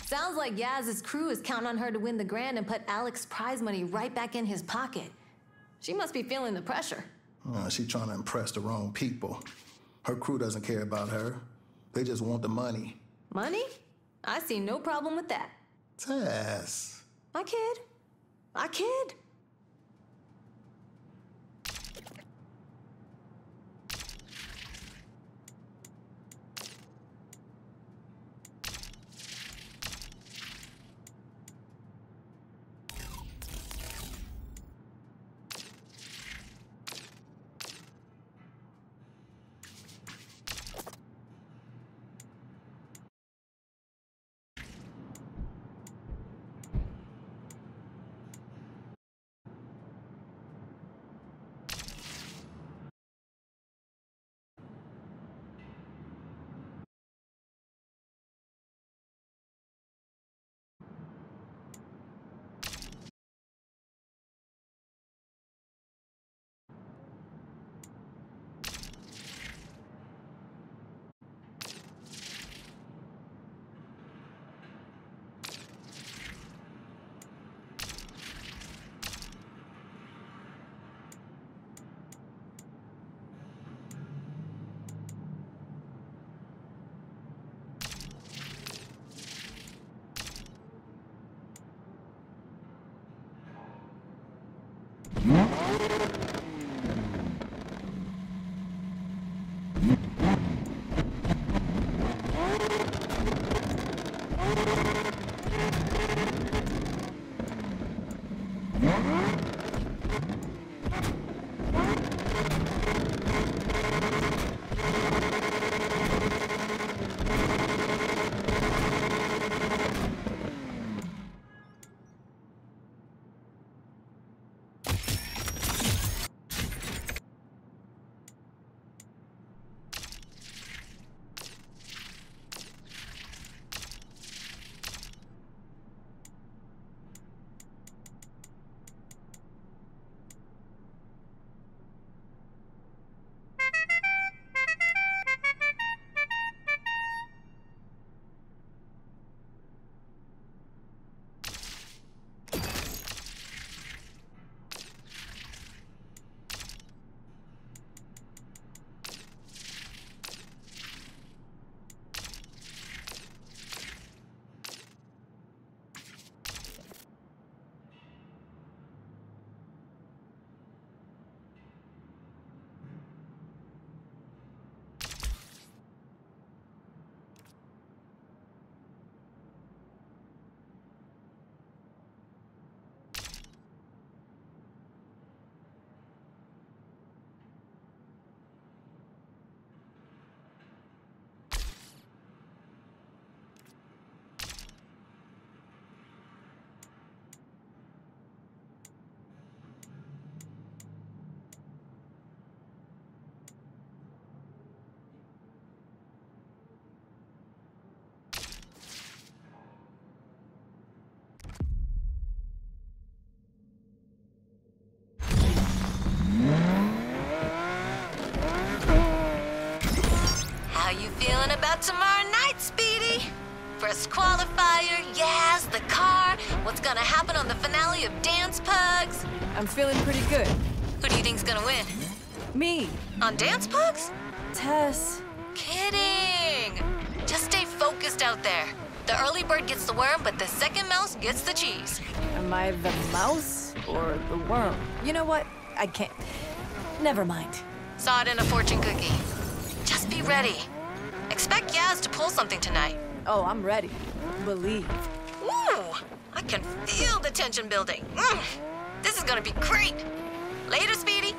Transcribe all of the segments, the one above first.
Sounds like Yaz's crew is counting on her to win the grand and put Alex's prize money right back in his pocket. She must be feeling the pressure. She's trying to impress the wrong people. Her crew doesn't care about her. They just want the money. Money? I see no problem with that. Tess. I kid. I kid. How you feeling about tomorrow night, Speedy? First qualifier, Yaz, the car. What's gonna happen on the finale of Dance Pugs? I'm feeling pretty good. Who do you think's gonna win? Me. On Dance Pugs? Tess. Kidding. Just stay focused out there. The early bird gets the worm, but the second mouse gets the cheese. Am I the mouse or the worm? You know what? I can't. Never mind. Saw it in a fortune cookie. Just be ready. Expect Yaz to pull something tonight. Oh, I'm ready. Believe. Woo! I can feel the tension building. This is gonna be great. Later, Speedy.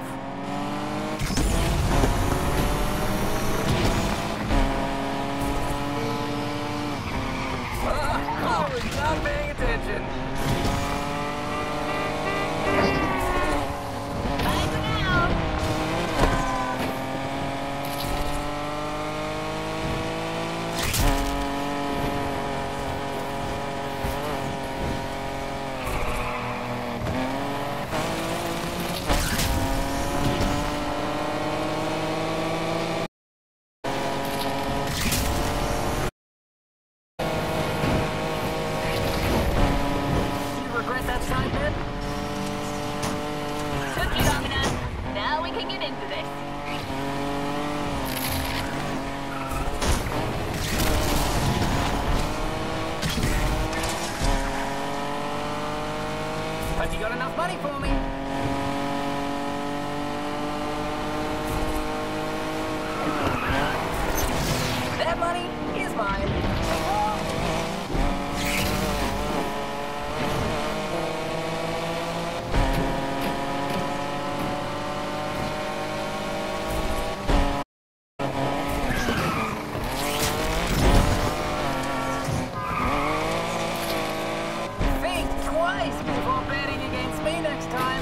I was not paying attention. Bye for now. Do you regret that side bit? Took you long enough. Now we can get into this. Have you got enough money for me? That money is mine. Think twice before betting against me next time.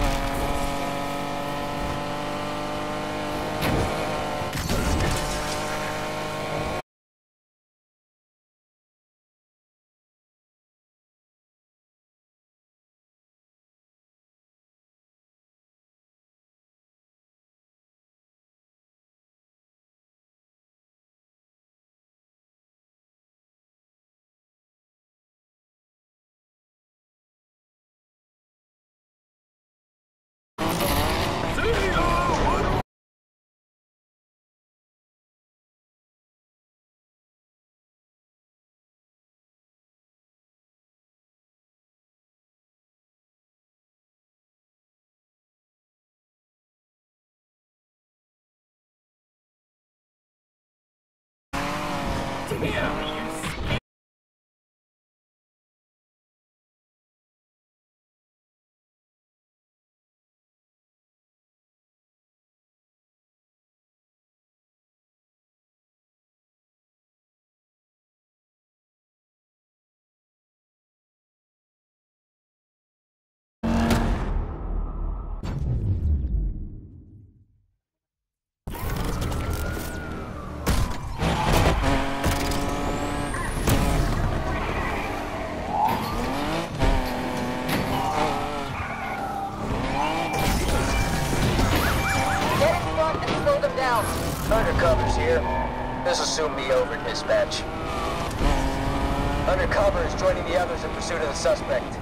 Undercover's here. This will soon be over, dispatch. Undercover is joining the others in pursuit of the suspect.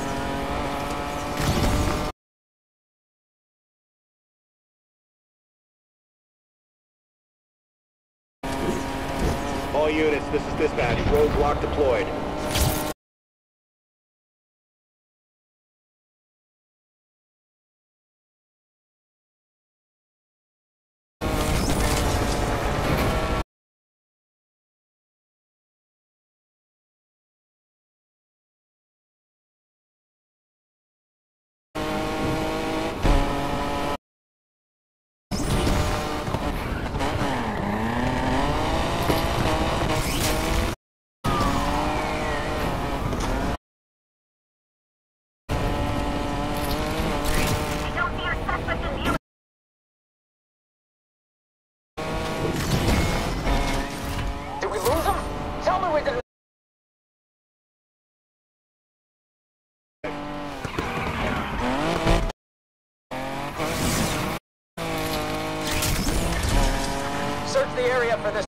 All units, this is dispatch. Roadblock deployed. Did we lose him? Tell me we didn't. Search the area for this.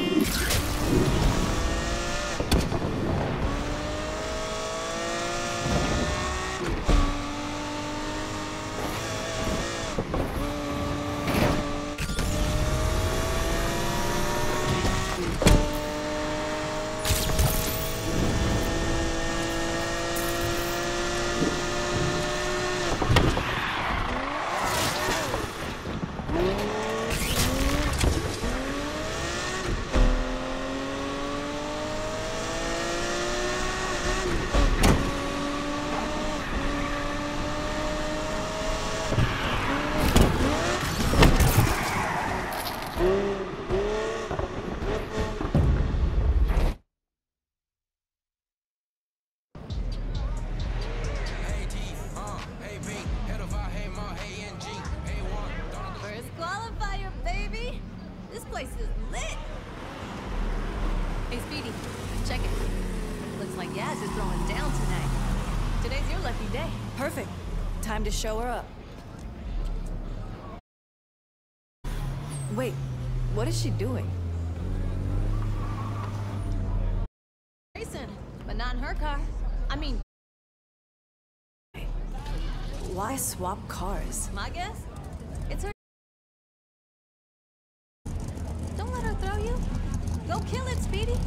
First qualifier, baby! This place is lit! Hey, Speedy, check it. Looks like Yaz is throwing down tonight. Today's your lucky day. Perfect. Time to show her up. Wait, what is she doing? Racing, but not in her car. I mean, Why swap cars? my guess? It's her. Don't let her throw you. Go kill it, Speedy.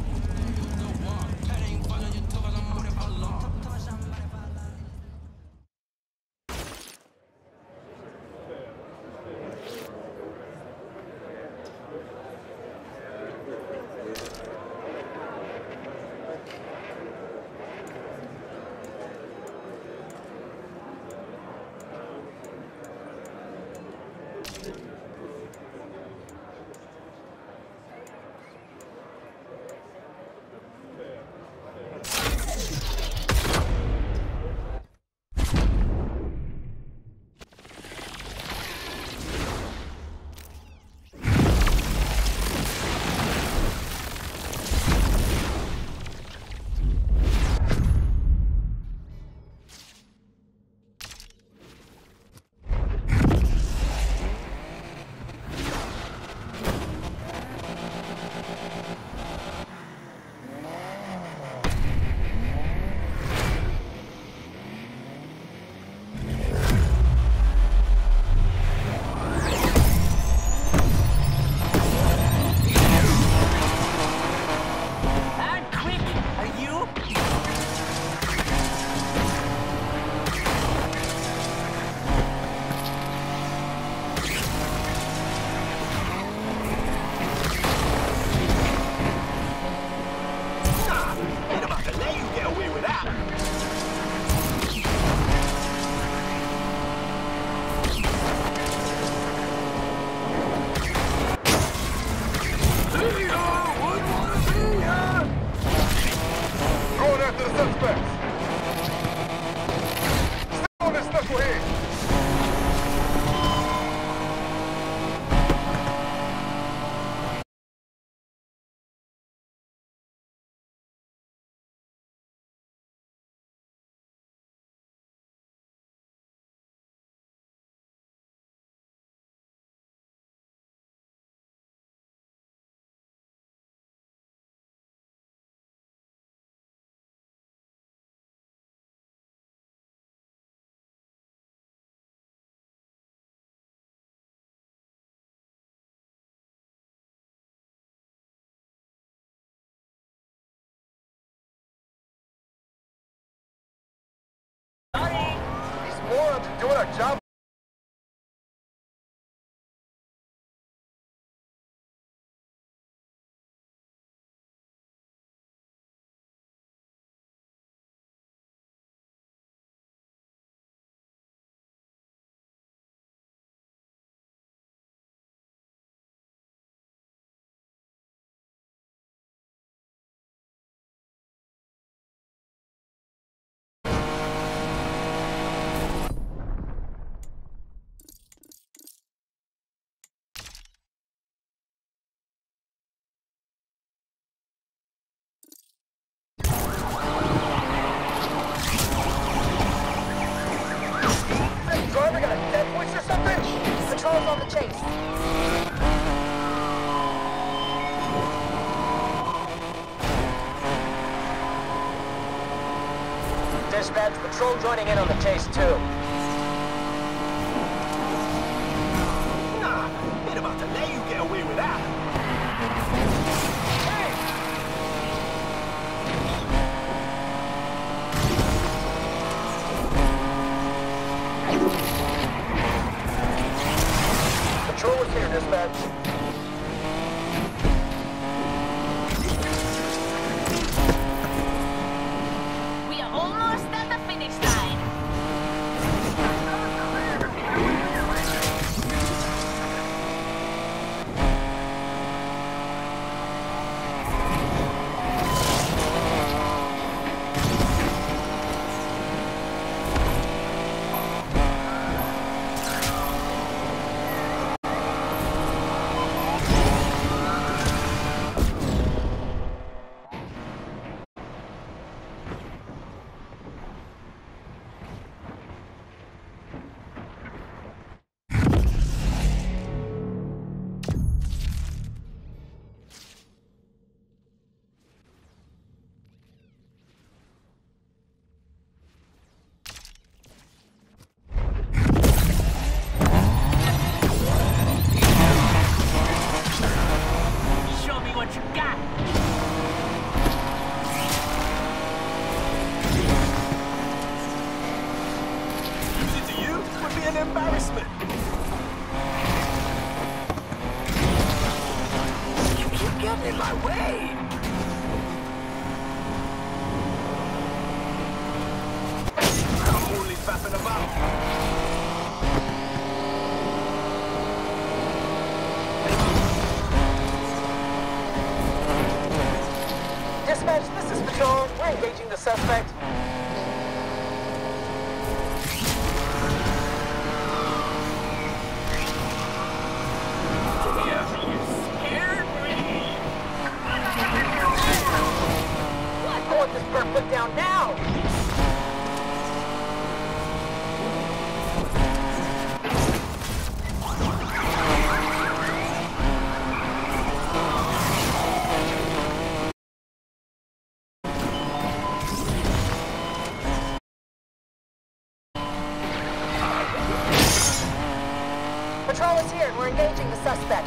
dispatch. Patrol joining in on the chase, too. Nah, ain't about to let you get away with that. Hey! Patrol is here, dispatch. We are almost at the finish line. Show me what you got. Losing to you would be an embarrassment. You keep getting in my way. I'm only fapping about. Dispatch, this is Patrol. We're engaging the suspect. I want this bird put down now! Patrol is here and we're engaging the suspect.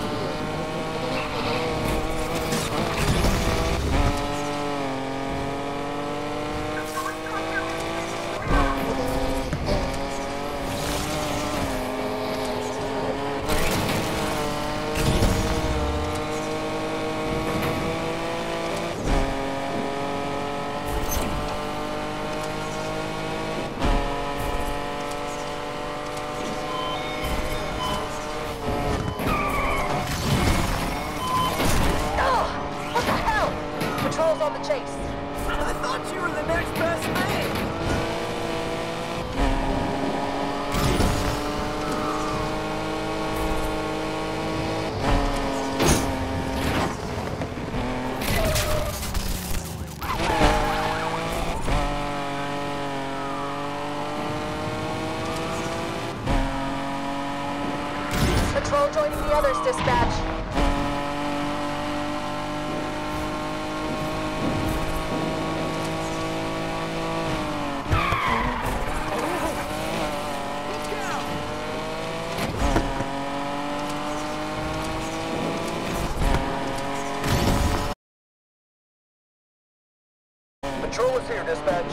Patrol's on the chase. I thought you were the next best thing. Patrol joining the others, dispatch. Patrol is here, dispatch.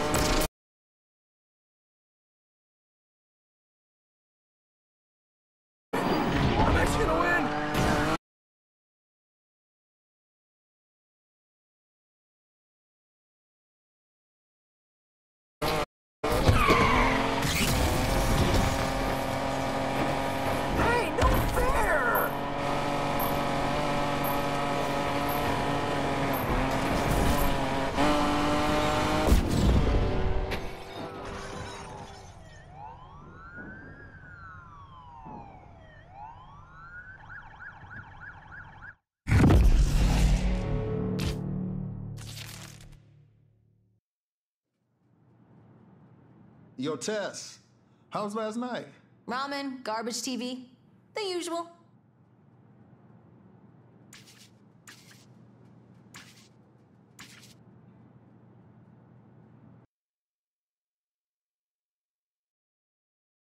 I'm actually gonna win. Hey, no fair! Yo, Tess, how was last night? Ramen, garbage TV, the usual.